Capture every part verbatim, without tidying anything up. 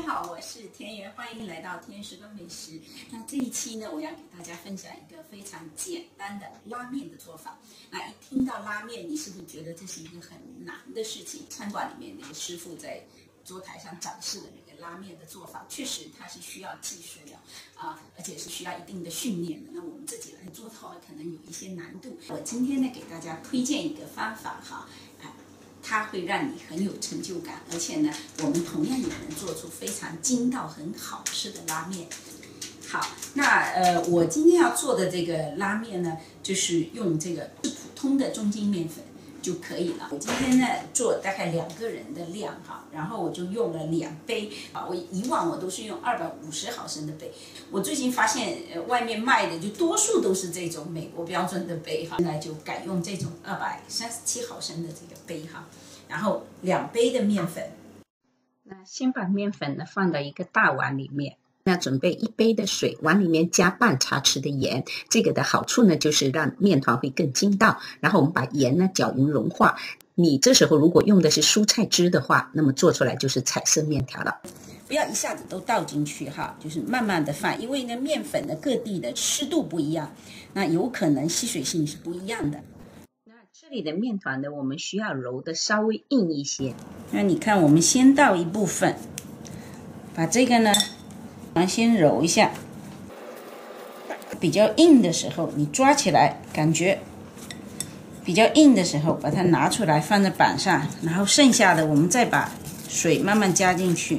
好，我是田园，欢迎来到天食跟美食。那这一期呢，我要给大家分享一个非常简单的拉面的做法。那一听到拉面，你是不是觉得这是一个很难的事情？餐馆里面那个师傅在桌台上展示的那个拉面的做法，确实它是需要技术的啊，而且是需要一定的训练的。那我们自己来做的话，可能有一些难度。我今天呢，给大家推荐一个方法哈，啊。它会让你很有成就感，而且呢，我们同样也能做出非常筋道、很好吃的拉面。好，那呃，我今天要做的这个拉面呢，就是用这个普通的中筋面粉就可以了。我今天呢做大概两个人的量哈，然后我就用了两杯啊。我以往我都是用二百五十毫升的杯，我最近发现呃外面卖的就多数都是这种美国标准的杯哈，现在就改用这种二百三十七毫升的这个杯哈。然后两杯的面粉， 那先把面粉呢放到一个大碗里面。那准备一杯的水，碗里面加半茶匙的盐。这个的好处呢，就是让面团会更筋道。然后我们把盐呢搅匀融化。你这时候如果用的是蔬菜汁的话，那么做出来就是彩色面条了。 不要一下子都倒进去哈，就是慢慢的放，因为呢面粉的各地的湿度不一样，那有可能吸水性是不一样的。 这里的面团呢，我们需要揉的稍微硬一些。 那你看，我们先倒一部分，把这个呢，先揉一下。比较硬的时候，你抓起来，感觉比较硬的时候，把它拿出来放在板上，然后剩下的我们再把水慢慢加进去。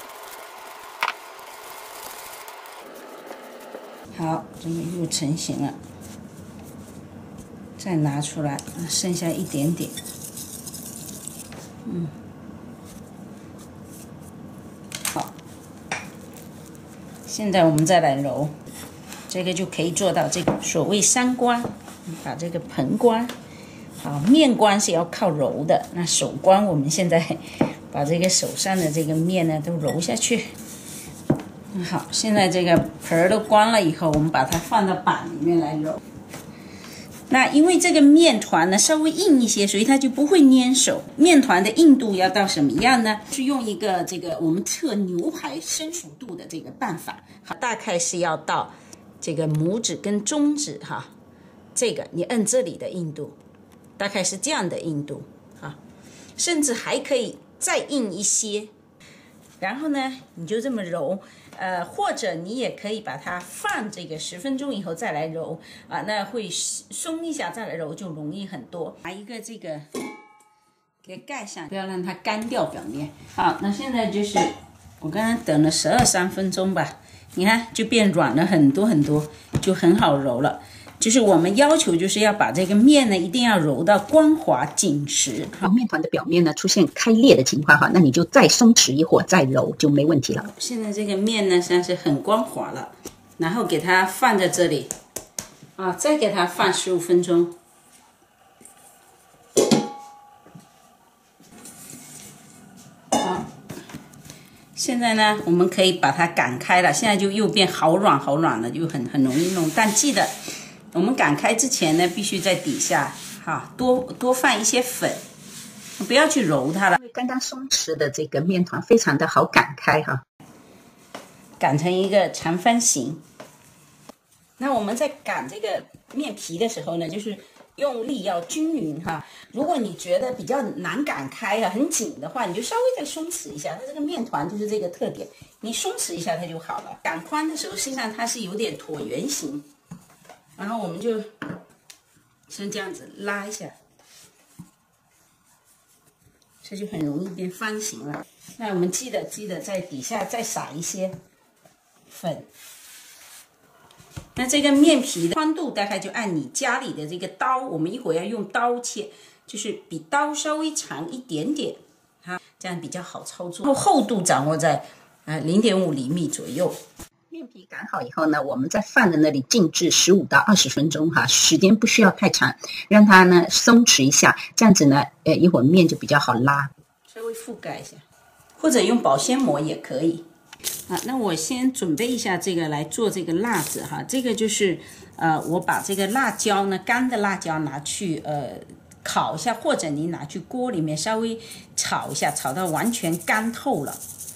好，这个又成型了。再拿出来，剩下一点点，嗯，好，现在我们再来揉，这个就可以做到这个所谓三关，把这个盆关，好，面关是要靠揉的，那手关我们现在把这个手上的这个面呢都揉下去，好，现在这个盆儿都关了以后，我们把它放到板里面来揉。那因为这个面团呢稍微硬一些，所以它就不会粘手。面团的硬度要到什么样呢？是用一个这个我们测牛排生熟度的这个办法，好，大概是要到这个拇指跟中指哈，这个你按这里的硬度，大概是这样的硬度哈，甚至还可以再硬一些。然后呢，你就这么揉，呃，或者你也可以把它放这个十分钟以后再来揉啊，那会松一下再来揉就容易很多。拿一个这个给盖上，不要让它干掉表面。好，那现在就是我刚刚等了十二三分钟吧，你看就变软了很多很多，就很好揉了。就是我们要求就是要把这个面呢一定要揉到光滑紧实。 好，面团的表面呢出现开裂的情况哈，那你就再松弛一会儿再揉就没问题了。 现在这个面呢算是很光滑了，然后给它放在这里啊，再给它放十五分钟。好，现在呢我们可以把它擀开了，现在就又变好软好软了，就很很容易弄。但记得我们擀开之前呢，必须在底下哈多多放一些粉，不要去揉它了。 因为刚刚松弛的这个面团非常的好擀开哈， 擀成一个长方形。那我们在擀这个面皮的时候呢，就是用力要均匀哈。如果你觉得比较难擀开啊，很紧的话，你就稍微再松弛一下。它这个面团就是这个特点，你松弛一下它就好了。擀宽的时候，实际上它是有点椭圆形。然后我们就像这样子拉一下，这就很容易变方形了。那我们记得记得在底下再撒一些粉。那这个面皮的宽度大概就按你家里的这个刀，我们一会儿要用刀切，就是比刀稍微长一点点，哈，这样比较好操作。然后厚度掌握在啊零点五厘米左右。 面皮擀好以后呢，我们再放在那里静置十五到二十分钟哈，时间不需要太长，让它呢松弛一下，这样子呢，呃，一会儿面就比较好拉。 稍微覆盖一下，或者用保鲜膜也可以。啊，那我先准备一下这个来做这个辣子哈，这个就是呃，我把这个辣椒呢，干的辣椒拿去呃烤一下，或者你拿去锅里面稍微炒一下，炒到完全干透了。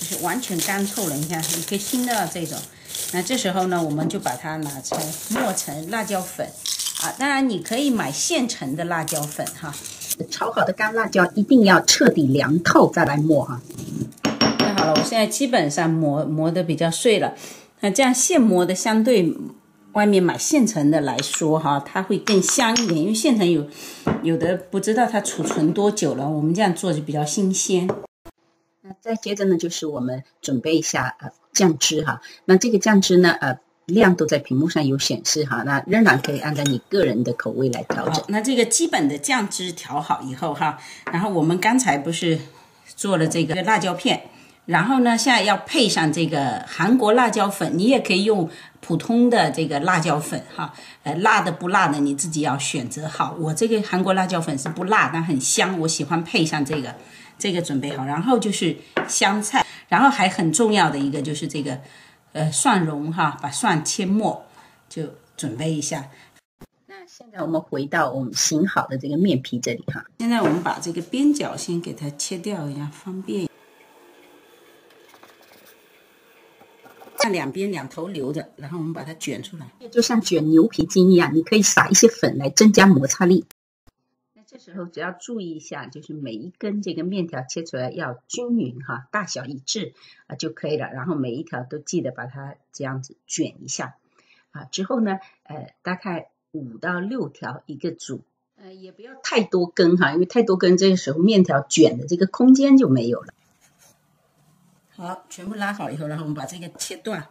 就是完全干透了，你看，你可以听到这种。那这时候呢，我们就把它拿成磨成辣椒粉啊。当然，你可以买现成的辣椒粉哈。 炒好的干辣椒一定要彻底凉透再来磨哈。 那好了，我现在基本上磨磨的比较碎了。那这样现磨的相对外面买现成的来说哈，它会更香一点，因为现成有有的不知道它储存多久了，我们这样做就比较新鲜。 那再接着呢，就是我们准备一下呃酱汁哈。那这个酱汁呢，呃量都在屏幕上有显示哈，那仍然可以按照你个人的口味来调整。 那这个基本的酱汁调好以后哈，然后我们刚才不是做了这个辣椒片，然后呢，现在要配上这个韩国辣椒粉，你也可以用普通的这个辣椒粉哈，呃，辣的不辣的你自己要选择好。我这个韩国辣椒粉是不辣，但很香，我喜欢配上这个，这个准备好。然后就是香菜，然后还很重要的一个就是这个呃蒜蓉哈，把蒜切末就准备一下。 那现在我们回到我们醒好的这个面皮这里哈。 现在我们把这个边角先给它切掉一下，方便。看两边两头留着，然后我们把它卷出来， 就像卷牛皮筋一样，你可以撒一些粉来增加摩擦力。那这时候只要注意一下，就是每一根这个面条切出来要均匀哈，大小一致啊就可以了。然后每一条都记得把它这样子卷一下啊。之后呢，呃，大概五到六条一个组，呃，也不要太多根哈，因为太多根这个时候面条卷的这个空间就没有了。 好，全部拉好以后，然后我们把这个切断。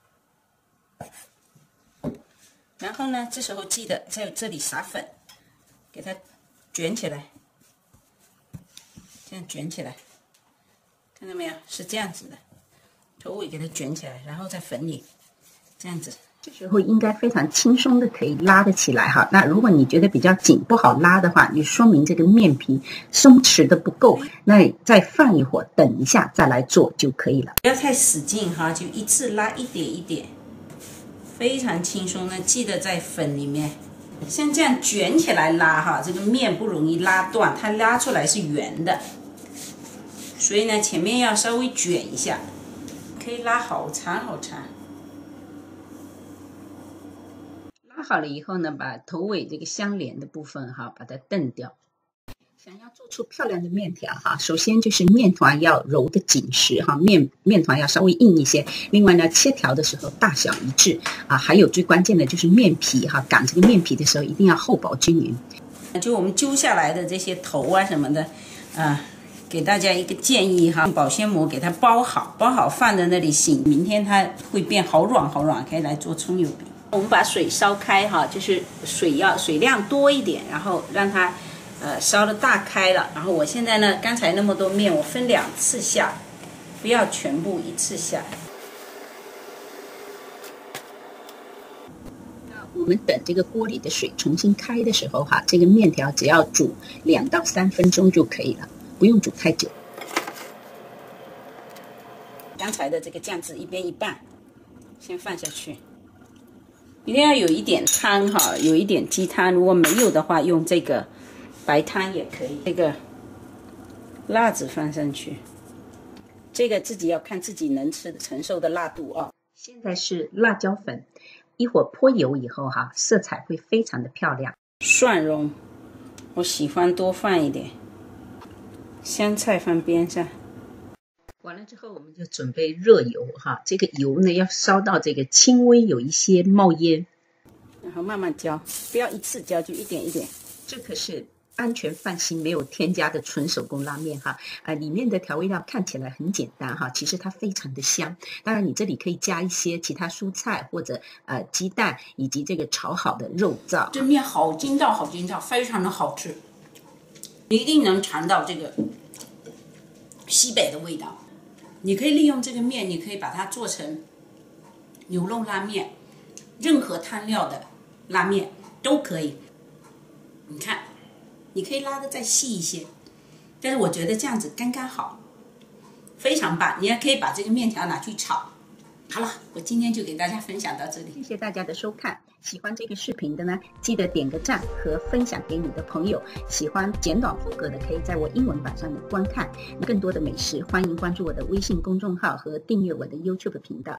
然后呢，这时候记得在这里撒粉，给它卷起来，这样卷起来，看到没有？是这样子的，头尾给它卷起来，然后在粉里这样子。 这时候应该非常轻松的可以拉得起来哈。那如果你觉得比较紧不好拉的话，你说明这个面皮松弛的不够，那再放一会儿，等一下再来做就可以了。 不要太使劲哈，就一次拉一点一点，非常轻松的。记得在粉里面，像这样卷起来拉哈，这个面不容易拉断，它拉出来是圆的。所以呢，前面要稍微卷一下，可以拉好长好长。 拉好了以后呢，把头尾这个相连的部分哈，把它蹬掉。想要做出漂亮的面条哈，首先就是面团要揉的紧实哈，面面团要稍微硬一些。另外呢，切条的时候大小一致啊，还有最关键的就是面皮哈，擀这个面皮的时候一定要厚薄均匀。 就我们揪下来的这些头啊什么的，啊，给大家一个建议哈，用保鲜膜给它包好，包好放在那里醒，明天它会变好软好软，可以来做葱油饼。我们把水烧开哈，就是水要水量多一点，然后让它呃烧的大开了。然后我现在呢，刚才那么多面，我分两次下，不要全部一次下。 那我们等这个锅里的水重新开的时候哈，这个面条只要煮两到三分钟就可以了，不用煮太久。 刚才的这个酱汁一边一半，先放下去。一定要有一点汤哈，有一点鸡汤，如果没有的话，用这个白汤也可以。这个辣子放上去，这个自己要看自己能吃的承受的辣度啊。 现在是辣椒粉，一会儿泼油以后哈，色彩会非常的漂亮。 蒜蓉，我喜欢多放一点，香菜放边上。 完了之后，我们就准备热油哈，这个油呢要烧到这个轻微有一些冒烟， 然后慢慢浇，不要一次浇，就一点一点。 这可是安全放心没有添加的纯手工拉面哈，呃，里面的调味料看起来很简单哈，其实它非常的香。当然你这里可以加一些其他蔬菜或者呃鸡蛋以及这个炒好的肉燥。 这面好筋道，好筋道，非常的好吃，你一定能尝到这个西北的味道。你可以利用这个面，你可以把它做成牛肉拉面，任何汤料的拉面都可以。你看，你可以拉得再细一些，但是我觉得这样子刚刚好，非常棒。你也可以把这个面条拿去炒， 好了，我今天就给大家分享到这里。 谢谢大家的收看，喜欢这个视频的呢，记得点个赞和分享给你的朋友。喜欢简短风格的，可以在我英文版上面观看更多的美食。欢迎关注我的微信公众号和订阅我的 YouTube 频道。